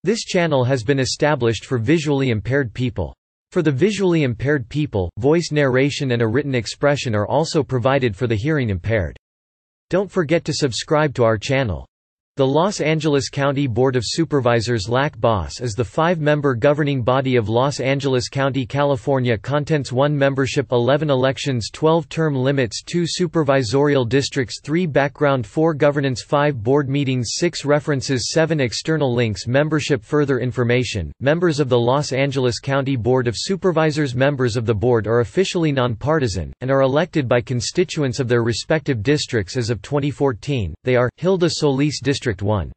This channel has been established for visually impaired people. For the visually impaired people, voice narration and a written expression are also provided for the hearing impaired. Don't forget to subscribe to our channel. The Los Angeles County Board of Supervisors (LAC-BOS) is the 5-member governing body of Los Angeles County, California. Contents: 1 membership, 11 elections, 12 term limits, 2 supervisorial districts, 3 background, 4 governance, 5 board meetings, 6 references, 7 external links. Membership. Further information. Members of the Los Angeles County Board of Supervisors. Members of the board are officially nonpartisan, and are elected by constituents of their respective districts. As of 2014, they are: Hilda Solis, District 1.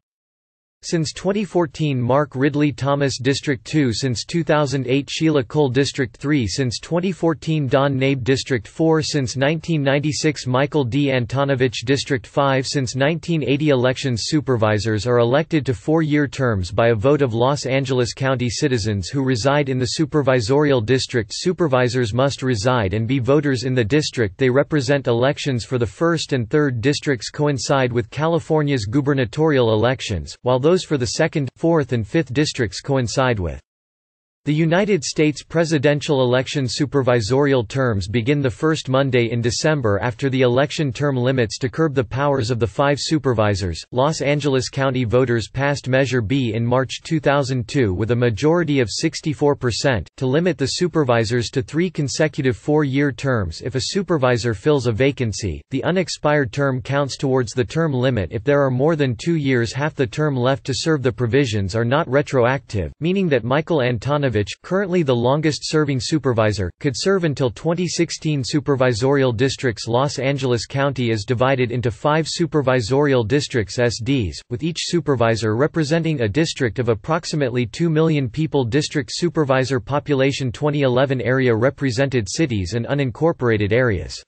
Since 2014, Mark Ridley Thomas, District 2. Since 2008, Sheila Cole, District 3. Since 2014, Don Nabe, District 4. Since 1996, Michael D. Antonovich, District 5. Since 1980, elections. Supervisors are elected to 4-year terms by a vote of Los Angeles County citizens who reside in the supervisorial district. Supervisors must reside and be voters in the district they represent. Elections for the 1st and 3rd districts coincide with California's gubernatorial elections, while those for the 2nd, 4th and 5th districts coincide with the United States presidential election. Supervisorial terms begin the first Monday in December after the election term limits to curb the powers of the 5 supervisors. Los Angeles County voters passed Measure B in March 2002 with a majority of 64%, to limit the supervisors to 3 consecutive 4-year terms. If a supervisor fills a vacancy, the unexpired term counts towards the term limit. If there are more than 2 years half the term left to serve, the provisions are not retroactive, meaning that Michael Antonovich, currently the longest-serving supervisor, could serve until 2016. Supervisorial districts. Los Angeles County is divided into 5 supervisorial districts (SDs), with each supervisor representing a district of approximately 2 million people. District supervisor population. 2011 area represented cities and unincorporated areas.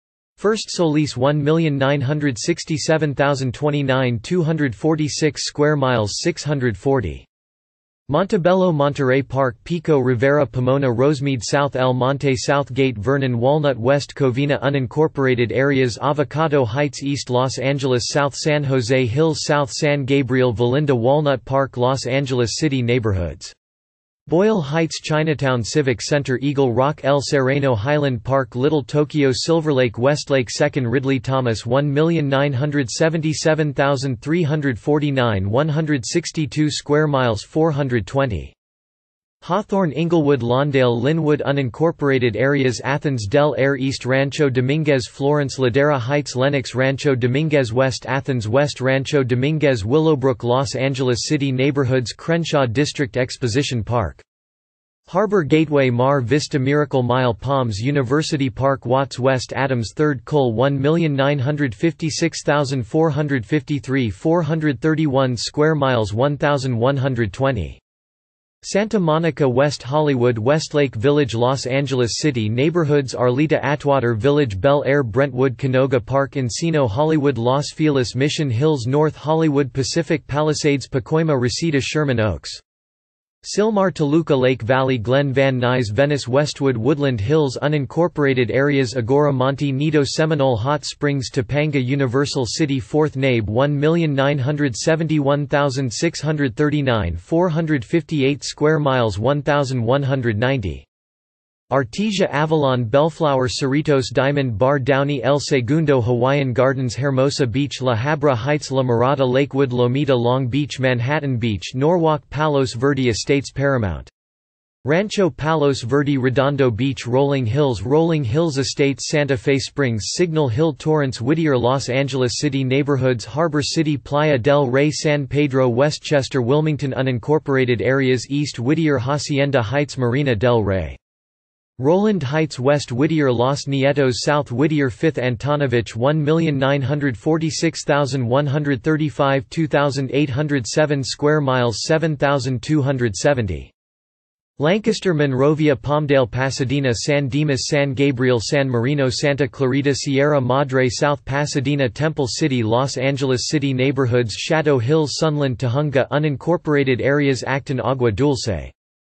First Solis, 1,967,029 246 square miles, 640. Montebello, Monterey Park, Pico Rivera, Pomona, Rosemead, South El Monte, Southgate, Vernon, Walnut, West Covina. Unincorporated areas: Avocado Heights, East Los Angeles, South San Jose Hills, South San Gabriel, Valinda, Walnut Park. Los Angeles City neighborhoods: Boyle Heights, Chinatown Civic Center, Eagle Rock, El Sereno, Highland Park, Little Tokyo, Silverlake, Westlake. 2nd Ridley Thomas, 1,977,349 162 square miles, 420. Hawthorne, Inglewood, Lawndale, Linwood. Unincorporated areas: Athens, Del Air, East Rancho Dominguez, Florence, Ladera Heights, Lenox, Rancho Dominguez, West Athens, West Rancho Dominguez, Willowbrook. Los Angeles City neighborhoods: Crenshaw District, Exposition Park, Harbor Gateway, Mar Vista, Miracle Mile, Palms, University Park, Watts, West Adams. 3rd Cole, 1,956,453 431 square miles, 1,120. Santa Monica, West Hollywood, Westlake Village. Los Angeles City neighborhoods: Arleta, Atwater Village, Bel Air, Brentwood, Canoga Park, Encino, Hollywood, Los Feliz, Mission Hills, North Hollywood, Pacific Palisades, Pacoima, Reseda, Sherman Oaks, Sylmar, Toluca, Lake Valley, Glen Van Nuys, Venice, Westwood, Woodland Hills. Unincorporated areas: Agora, Monte Nido, Seminole, Hot Springs, Topanga, Universal City. 4th Nabe, 1,971,639 458 square miles, 1,190. Artesia, Avalon, Bellflower, Cerritos, Diamond Bar, Downey, El Segundo, Hawaiian Gardens, Hermosa Beach, La Habra Heights, La Mirada, Lakewood, Lomita, Long Beach, Manhattan Beach, Norwalk, Palos Verde Estates, Paramount, Rancho Palos Verde, Redondo Beach, Rolling Hills Estates, Santa Fe Springs, Signal Hill, Torrance, Whittier. Los Angeles City neighborhoods: Harbor City, Playa del Rey, San Pedro, Westchester, Wilmington. Unincorporated areas: East Whittier, Hacienda Heights, Marina del Rey, Roland Heights, West Whittier, Los Nietos, South Whittier. 5th Antonovich, 1,946,135 2,807 square miles, 7,270. Lancaster, Monrovia, Palmdale, Pasadena, San Dimas, San Gabriel, San Marino, Santa Clarita, Sierra Madre, South Pasadena, Temple City. Los Angeles City neighborhoods: Shadow Hills, Sunland, Tujunga. Unincorporated areas: Acton, Agua Dulce,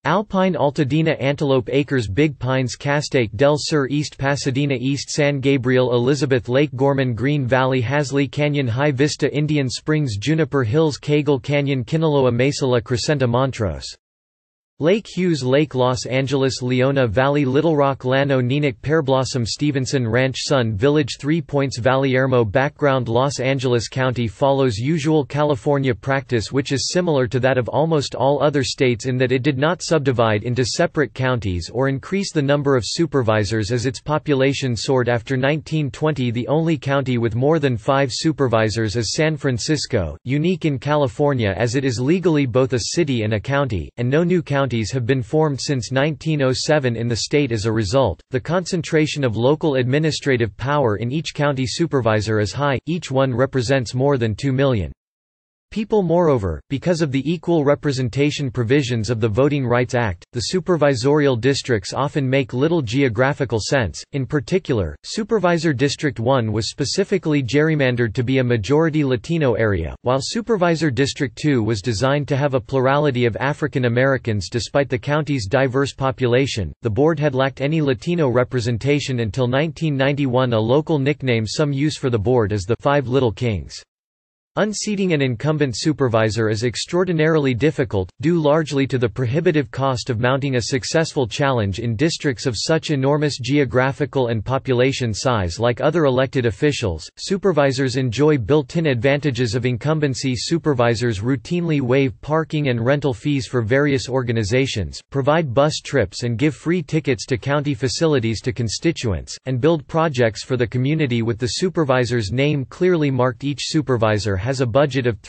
Alpine Altadena Antelope Acres Big Pines Castaic del Sur East Pasadena East San Gabriel Elizabeth Lake Gorman Green Valley Hasley Canyon High Vista Indian Springs Juniper Hills Cagle Canyon Kinaloa Mesa La Crescenta Montrose Lake Hughes Lake Los Angeles Leona Valley Little Rock Llano Neenach Pearblossom Stevenson Ranch Sun Village 3 Points Valleyermo Background Los Angeles County follows usual California practice which is similar to that of almost all other states in that it did not subdivide into separate counties or increase the number of supervisors as its population soared after 1920. The only county with more than 5 supervisors is San Francisco, unique in California as it is legally both a city and a county, and no new counties have been formed since 1907 in the state. As a result, the concentration of local administrative power in each county supervisor is high, each one represents more than 2 million people. Moreover, because of the equal representation provisions of the Voting Rights Act, the supervisorial districts often make little geographical sense. In particular, Supervisor District 1 was specifically gerrymandered to be a majority Latino area, while Supervisor District 2 was designed to have a plurality of African Americans. Despite the county's diverse population, the board had lacked any Latino representation until 1991. A local nickname some use for the board is the Five Little Kings. Unseating an incumbent supervisor is extraordinarily difficult, due largely to the prohibitive cost of mounting a successful challenge in districts of such enormous geographical and population size. Like other elected officials, supervisors enjoy built-in advantages of incumbency. Supervisors routinely waive parking and rental fees for various organizations, provide bus trips and give free tickets to county facilities to constituents, and build projects for the community with the supervisor's name clearly marked. Each supervisor has a budget of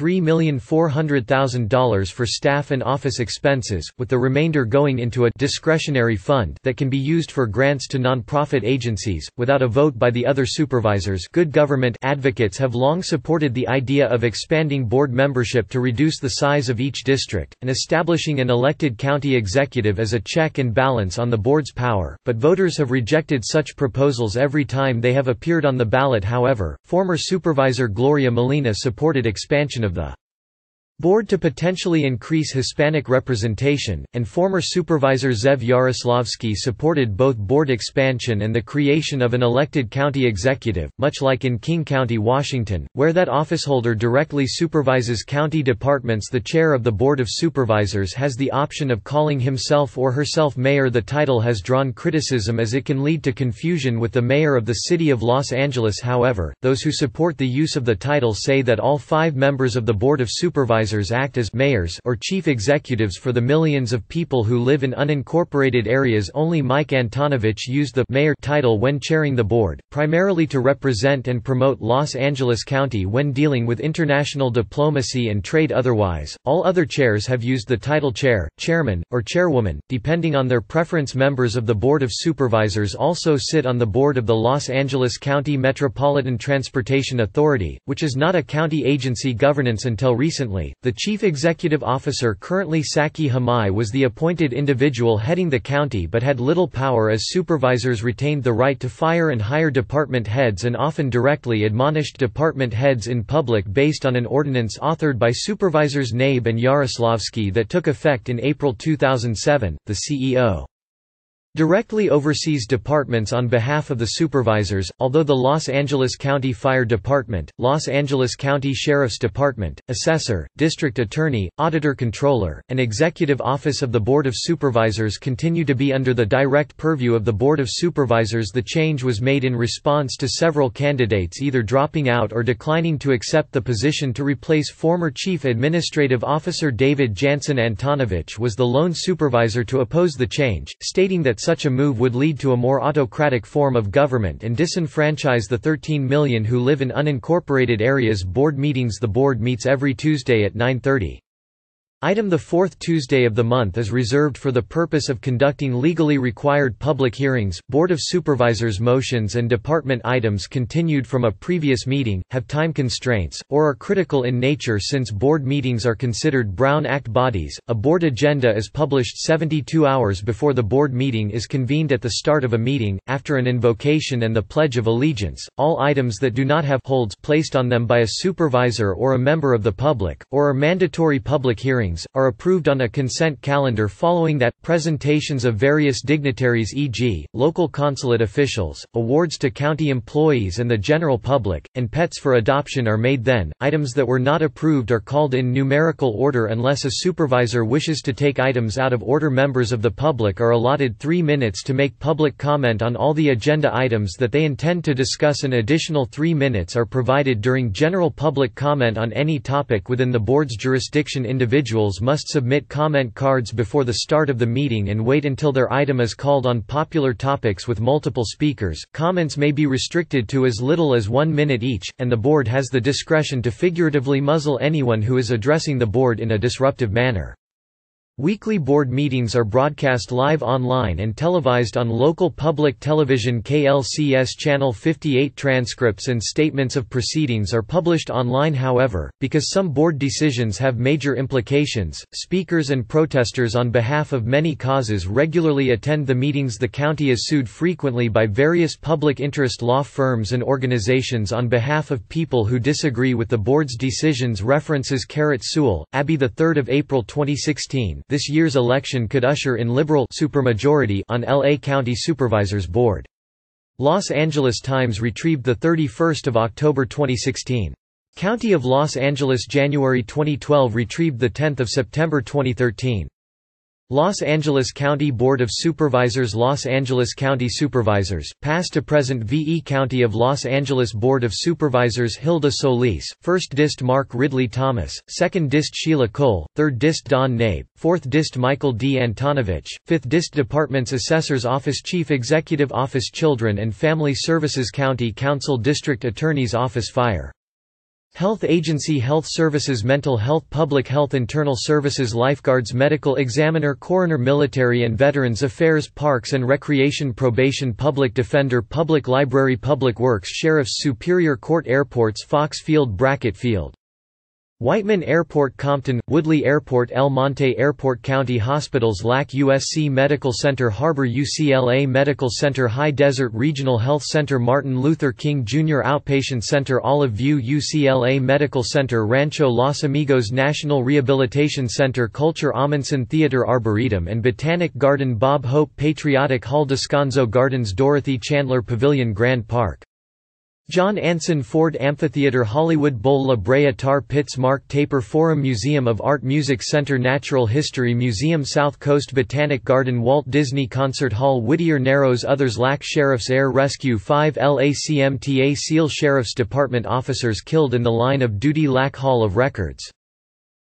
$3,400,000 for staff and office expenses, with the remainder going into a discretionary fund that can be used for grants to nonprofit agencies, without a vote by the other supervisors. Good government advocates have long supported the idea of expanding board membership to reduce the size of each district, and establishing an elected county executive as a check and balance on the board's power, but voters have rejected such proposals every time they have appeared on the ballot. However, former Supervisor Gloria Molina supported expansion of the board to potentially increase Hispanic representation, and former Supervisor Zev Yaroslavsky supported both board expansion and the creation of an elected county executive, much like in King County, Washington, where that officeholder directly supervises county departments. The chair of the Board of Supervisors has the option of calling himself or herself mayor. The title has drawn criticism as it can lead to confusion with the mayor of the city of Los Angeles. However, those who support the use of the title say that all 5 members of the Board of Supervisors act as mayors or chief executives for the millions of people who live in unincorporated areas. Only Mike Antonovich used the mayor title when chairing the board, primarily to represent and promote Los Angeles County when dealing with international diplomacy and trade. Otherwise, all other chairs have used the title chair, chairman, or chairwoman, depending on their preference. Members of the Board of Supervisors also sit on the board of the Los Angeles County Metropolitan Transportation Authority, which is not a county agency. Governance. Until recently, the chief executive officer, currently Saki Hamai, was the appointed individual heading the county but had little power as supervisors retained the right to fire and hire department heads and often directly admonished department heads in public based on an ordinance authored by Supervisors Nabe and Yaroslavsky that took effect in April 2007. The CEO directly oversees departments on behalf of the supervisors, although the Los Angeles County Fire Department, Los Angeles County Sheriff's Department, Assessor, District Attorney, Auditor-Controller, and Executive Office of the Board of Supervisors continue to be under the direct purview of the Board of Supervisors. The change was made in response to several candidates either dropping out or declining to accept the position to replace former Chief Administrative Officer David Jansen. Antonovich was the lone supervisor to oppose the change, stating that such a move would lead to a more autocratic form of government and disenfranchise the 13 million who live in unincorporated areas. Board meetings. The board meets every Tuesday at 9:30. The fourth Tuesday of the month is reserved for the purpose of conducting legally required public hearings. Board of Supervisors motions and department items continued from a previous meeting, have time constraints, or are critical in nature. Since board meetings are considered Brown Act bodies, a board agenda is published 72 hours before the board meeting is convened. At the start of a meeting, after an invocation and the Pledge of Allegiance, all items that do not have holds placed on them by a supervisor or a member of the public, or are mandatory public hearings, hearings, are approved on a consent calendar. Following that, presentations of various dignitaries, e.g., local consulate officials, awards to county employees and the general public, and pets for adoption are made then. Items that were not approved are called in numerical order unless a supervisor wishes to take items out of order. Members of the public are allotted 3 minutes to make public comment on all the agenda items that they intend to discuss. An additional 3 minutes are provided during general public comment on any topic within the board's jurisdiction. Individuals must submit comment cards before the start of the meeting and wait until their item is called. On popular topics with multiple speakers, comments may be restricted to as little as 1 minute each, and the board has the discretion to figuratively muzzle anyone who is addressing the board in a disruptive manner. Weekly board meetings are broadcast live online and televised on local public television KLCS Channel 58. Transcripts and statements of proceedings are published online. However, because some board decisions have major implications, speakers and protesters on behalf of many causes regularly attend the meetings. The county is sued frequently by various public interest law firms and organizations on behalf of people who disagree with the board's decisions. References Sewell, Abby. 3 April 2016. This year's election could usher in liberal supermajority on LA County Supervisors Board. Los Angeles Times retrieved 31 October 2016. County of Los Angeles January 2012 retrieved 10 September 2013. Los Angeles County Board of Supervisors. Los Angeles County Supervisors, past to present. VE County of Los Angeles Board of Supervisors. Hilda Solis, 1st Dist. Mark Ridley Thomas, 2nd Dist. Sheila Cole, 3rd Dist. Don Nabe, 4th Dist. Michael D. Antonovich, 5th Dist. Departments. Assessor's Office, Chief Executive Office, Children and Family Services, County Council, District Attorney's Office, Fire Health Agency, Health Services, Mental Health, Public Health, Internal Services, Lifeguards, Medical Examiner, Coroner, Military and Veterans Affairs, Parks and Recreation, Probation, Public Defender, Public Library, Public Works, Sheriffs, Superior Court, Airports, Fox Field, Brackett Field, Whiteman Airport, Compton, Woodley Airport, El Monte Airport, County Hospitals, LAC, USC Medical Center, Harbor, UCLA Medical Center, High Desert Regional Health Center, Martin Luther King Jr. Outpatient Center, Olive View UCLA Medical Center, Rancho Los Amigos National Rehabilitation Center, Culture, Amundsen Theater, Arboretum and Botanic Garden, Bob Hope Patriotic Hall, Descanso Gardens, Dorothy Chandler Pavilion, Grand Park, John Anson Ford Amphitheater, Hollywood Bowl, La Brea Tar Pits, Mark Taper Forum, Museum of Art, Music Center, Natural History Museum, South Coast Botanic Garden, Walt Disney Concert Hall, Whittier Narrows. Others. LAC Sheriff's Air Rescue 5 LACMTA SEAL Sheriff's Department officers killed in the line of duty, LAC Hall of Records.